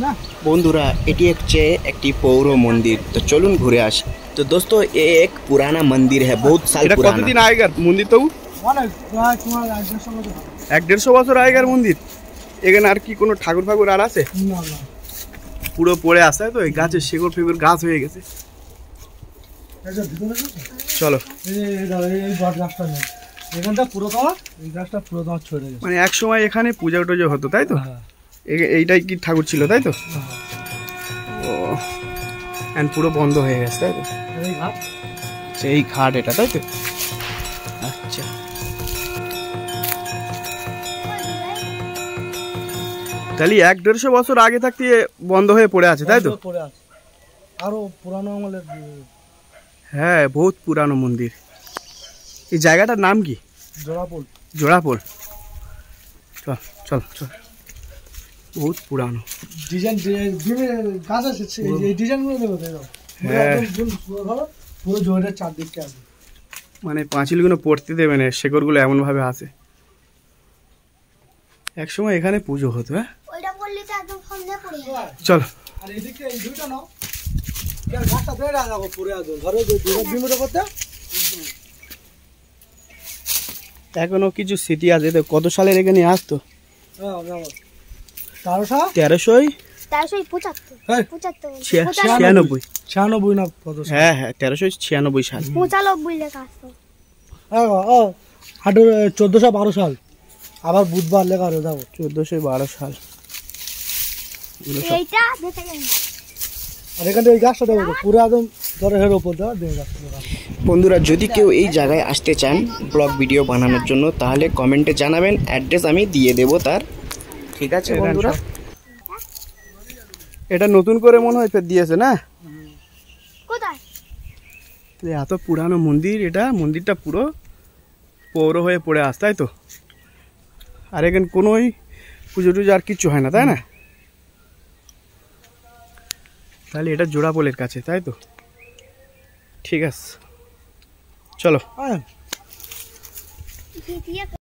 বন্ধুরা এটি হচ্ছে একটি পৌর মন্দির, তো চলুন ঘুরে আসি। तो दोस्तों ये एक पुराना मंदिर है, बहुत साल पुराना। কতদিন আগেকার মন্দির? তো এক দেড়শো বছর আগেকার মন্দির। এখানে আর কি কোনো ঠাকুর ফাকুর আর আছে? পুরো পড়ে আসে তো, এই গাছের শিকড় ফিকড় গাছ হয়ে গেছে। চলো, মানে এক সময় এখানে পূজা টুজা হতো তাই তো? এইটাই কি ঠাকুর ছিল তাই তো? ও পুরো বন্ধ হয়ে গেছে তাই তো? সেই ঘাট এটা তাই তো? আচ্ছা, তাহলে 1-150 বছর আগে থাকতে বন্ধ হয়ে পড়ে আছে তাই তো? আরো পুরানো আমলের। হ্যাঁ, বহুত পুরানো মন্দির। এই জায়গাটার নাম কি? জোড়াপোল। জোড়াপোল। চল চল চল, বহুত পুরানো ডিজাইন গাছ আছে, এই ডিজাইনগুলো দেখো দেখো। হ্যাঁ, পুরো জোড়াটার চারদিকটা আছে, মানে পাঁচিলগুলো পড়তে দেবে না, শেকড়গুলো এমন ভাবে আছে। এক সময় এখানে পুজো হতো। হ্যাঁ, চলো। আর এদিকে এই দুইটা নাও, গাছটা ধরে রাখো পুরো আদর ধরো বিমুটা করতে। এখনো কিছু স্মৃতি আছে। কত সালের এখানে আসতো? 1396 না কত? হ্যাঁ হ্যাঁ, 1396 সাল। 1412 সাল। আবার বুধবার লেখা রয়ে যাবো 1412 সাল। আর এখানে ওই গাছটা দেবো পুরো একদম ধরে হের ওপর দেওয়া গাছটা। বন্ধুরা যদি কেউ এই জায়গায় আসতে চান ব্লগ ভিডিও বানানোর জন্য, তাহলে কমেন্টে জানাবেন, অ্যাড্রেস আমি দিয়ে দেবো তার। ঠিক আছে বন্ধুরা, এটা নতুন করে মনে হয় দিয়েছে না? এত পুরানো মন্দির, এটা মন্দিরটা পুরো পৌর হয়ে পড়ে আস তাই তো? আর এখানে কোনোই পুজো টুজো আর কিচ্ছু হয় না তাই না? তাহলে এটা জোড়াপোলের কাছে তাই তো? ঠিক আছে, চলো।